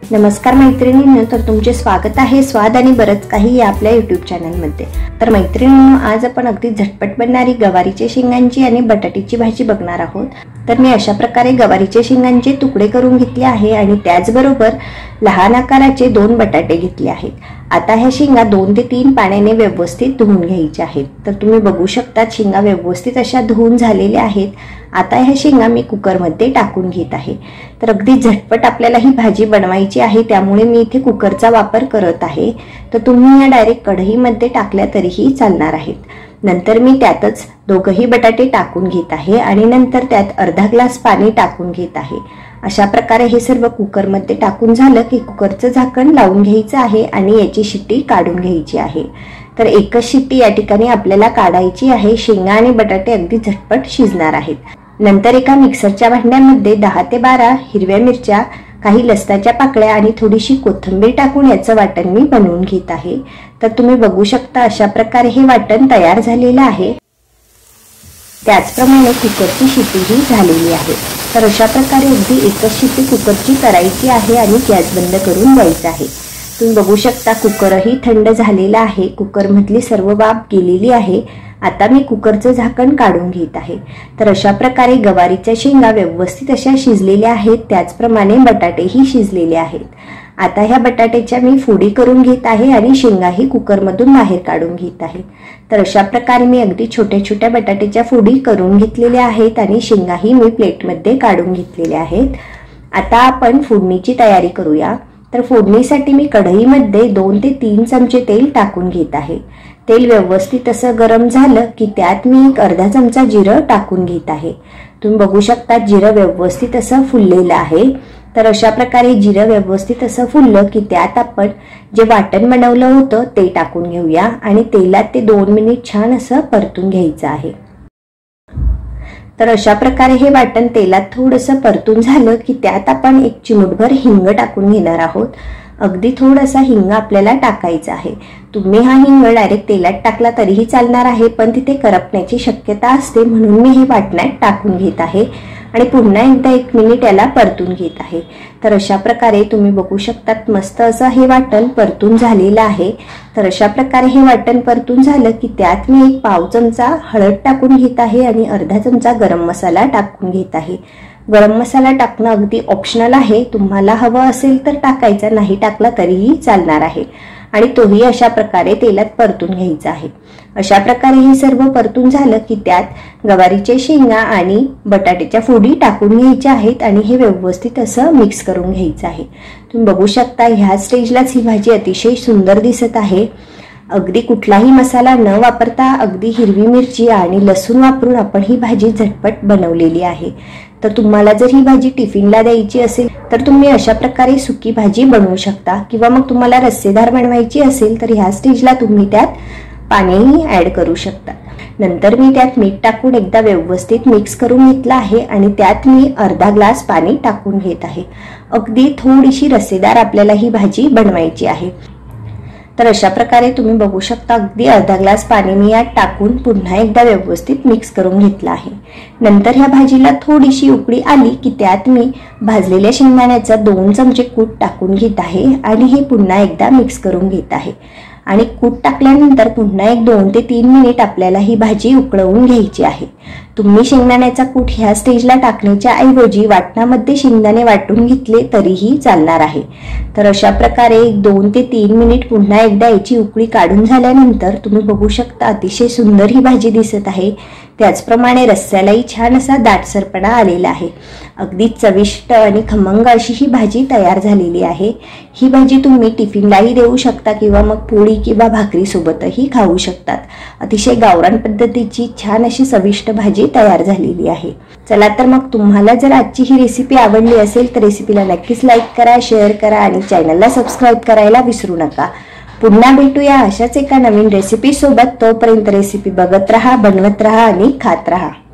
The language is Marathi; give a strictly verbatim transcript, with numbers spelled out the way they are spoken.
नमस्कार मैत्रिणींनो, तर तुमचे स्वागत आहे स्वाद आणि बरंच काही या आपल्या यूट्यूब चॅनलमध्ये। तर मैत्रिणींनो, आज आपण अगदी झटपट बनणारी गवारीच्या शेंगांची आणि बटाट्याची भाजी बघणार आहोत। तर मी अशा प्रकारे गवारीच्या शेंगांचे तुकडे करून घेतले आहे आणि त्याचबरोबर लहान आकाराचे दोन बटाटे घेतले आहेत। आता ह्या शेंगा दोन ते तीन पाण्याने व्यवस्थित धुवून घ्यायच्या आहेत। तर तुम्ही बघू शकता शेंगा व्यवस्थित अशा धुवून झालेल्या आहेत। आता ह्या शेंगा मी कुकर मध्ये टाकून घेत आहे। तर अगदी झटपट आपल्याला ही भाजी बनवायची आहे, त्यामुळे मी इथे कुकरचा वापर करत आहे। तर तुम्ही या डायरेक्ट कढईमध्ये टाकल्या तरीही चालणार आहेत। नंतर मी त्यातच दोघही बटाटे टाकून घेत आहे आणि नंतर त्यात अर्धा ग्लास पाणी टाकून घेत आहे। अशा प्रकारे हे सर्व कुकर मध्ये टाकून झालं की कुकरचं झाकण लावून घ्यायचं आहे आणि याची शिट्टी काढून घ्यायची आहे। तर एकच शिट्टी या ठिकाणी आपल्याला काढायची आहे। शेंगा आणि बटाटे अगदी झटपट शिजणार आहेत। नंतर एका मिक्सरच्या भांड्यामध्ये दहा ते बारा हिरव्या मिरच्या, काही लसणाच्या पाकळ्या आणि थोडीशी कोथिंबीर टाकून याचं वाटण मी बनवून घेत आहे। तर तुम्ही बघू शकता अशा प्रकारे हे वाटण तयार झालेलं आहे। त्याचप्रमाणे कुकरची शिट्टीही झालेली आहे। तर अशा प्रकारे अगदी एकच शिट्टी कुकरची करायची आहे आणि गॅस बंद करून द्यायचा आहे। तुम्ही बघू शकता कुकरही थंड झालेला आहे। कुकरमधली सर्व वाफ गेलेली आहे। आता मी कुकरचं झाकण काढून घेत आहे। तर अशा प्रकारे गवारीच्या शेंगा व्यवस्थित अशा शिजलेल्या आहेत, त्याचप्रमाणे बटाटेही शिजलेले आहेत। आता ह्या बटाट्याच्या मी फोडी करून घेत आहे आणि शेंगाही कुकरमधून बाहेर काढून घेत आहे। तर अशा प्रकारे मी अगदी छोट्या छोट्या बटाट्याच्या फोडी करून घेतलेल्या आहेत आणि शेंगाही मी प्लेटमध्ये काढून घेतलेल्या आहेत। आता आपण फोडणीची तयारी करूया। तर फोडणीसाठी मी कढईमध्ये दोन ते तीन चमचे तेल टाकून घेत आहे। तेल व्यवस्थित असं गरम झालं की त्यात मी एक अर्धा चमचा जिरं टाकून घेत आहे। तुम्ही बघू शकता जिरं व्यवस्थित असं फुललेलं आहे। तर अशा प्रकारे जिरं व्यवस्थित असं फुललं की त्यात आपण जे वाटण बनवलं होतं ते टाकून घेऊया आणि तेलात ते दोन मिनिट छान असं परतून घ्यायचं आहे। तर अशा प्रकारे हे वाटण तेलात थोडंसं परतून झालं की त्यात आपण एक चिमूटभर हिंग टाकून घेणार आहोत। अगदी थोडासा हिंग आपल्याला टाकायचा आहे। तुम्ही हा हिंग डायरेक्ट तेलात टाकला तरीही चालणार आहे, पण तिथे करपण्याची शक्यता असते, म्हणून मी हे वाटणात टाकून घेत आहे आणि पुन्हा एकदा एक मिनिट याला परतून घेत आहे। तर अशा प्रकारे तुम्ही बघू शकतात मस्त असं हे वाटण परतून झालेलं आहे। तर अशा प्रकारे हे वाटण परतून झालं की त्यात मी एक पाव चमचा हळद टाकून घेत आहे आणि अर्धा चमचा गरम मसाला टाकून घेत आहे। गरम मसाला टाकणं अगदी ऑप्शनल आहे, तुम्हाला हवं असेल तर टाकायचा, नाही टाकला तरीही चालणार आहे आणि तोही अशा प्रकारे तेलात परतून घ्यायचा आहे। अशा प्रकारे हे सर्व परतून झालं की त्यात गवारीचे शेंगा आणि बटाट्याच्या फोडी टाकून घ्यायच्या आहेत आणि हे व्यवस्थित असं मिक्स करून घ्यायचं आहे। तुम्ही बघू शकता ह्या स्टेजलाच ही भाजी अतिशय सुंदर दिसत आहे। अगदी कुठलाही मसाला न वापरता अगदी हिरवी मिरची आणि लसूण वापरून आपण ही भाजी झटपट बनवलेली आहे। तर तुम्हाला जर ही भाजी टिफिनला द्यायची असेल तर तुम्ही अशा प्रकारे सुकी भाजी बनवू शकता, किंवा मग तुम्हाला रस्सेदार बनवायची असेल तर ह्या स्टेजला तुम्ही त्यात पाणीही ऍड करू शकता। नंतर मी त्यात मीठ टाकून एकदा व्यवस्थित मिक्स करून घेतलं आहे आणि त्यात मी अर्धा ग्लास पाणी टाकून घेत आहे। अगदी थोडीशी रस्सेदार आपल्याला ही भाजी बनवायची आहे। तर अशा प्रकारे तुम्ही बघू शकता अगदी अर्धा ग्लास पाणी मी यात टाकून पुन्हा एकदा व्यवस्थित मिक्स करून घेतलं आहे। नंतर ह्या भाजीला थोडीशी उकळी आली की त्यात मी भाजलेल्या शेंगदाण्याचा दोन चमचे कूट टाकून घेत आहे आणि हे पुन्हा एकदा मिक्स करून घेत आहे आणि कूट टाकल्यानंतर पुन्हा एक दोन ते तीन मिनिट आपल्याला ही भाजी उकळवून घ्यायची आहे। तुम्ही शेंगदाण्याचा कूट ह्या स्टेजला टाकण्याच्या ऐवजी वाटणामध्ये शेंगदाणे वाटून घेतले तरीही चालणार आहे। तर अशा प्रकारे एक दोन ते तीन मिनिट पुन्हा एकदा याची उकळी काढून झाल्यानंतर तुम्ही बघू शकता अतिशय सुंदर ही भाजी दिसत आहे। त्याचप्रमाणे रस्स्यालाही छान असा दाटसरपणा आलेला आहे। अगदी चविष्ट आणि खमंग अशी ही भाजी तयार झालेली आहे। ही भाजी तुम्ही टिफिनलाही देऊ शकता किंवा मग पोळी किंवा भाकरी सोबतही खाऊ शकतात। अतिशय गावरान पद्धतीची छान अशी चविष्ट भाजी तयार झालेली आहे। चला तर मग तुम्हाला जर आजची ही रेसिपी आवडली असेल तर रेसिपीला नक्कीच लाईक करा, शेअर करा आणि चॅनलला सबस्क्राईब करायला विसरू नका। पुन्हा भेटूया अशाच एका नवीन रेसिपी सोबत। तोपर्यंत रेसिपी बघत रहा, बनवत रहा आणि खात रहा।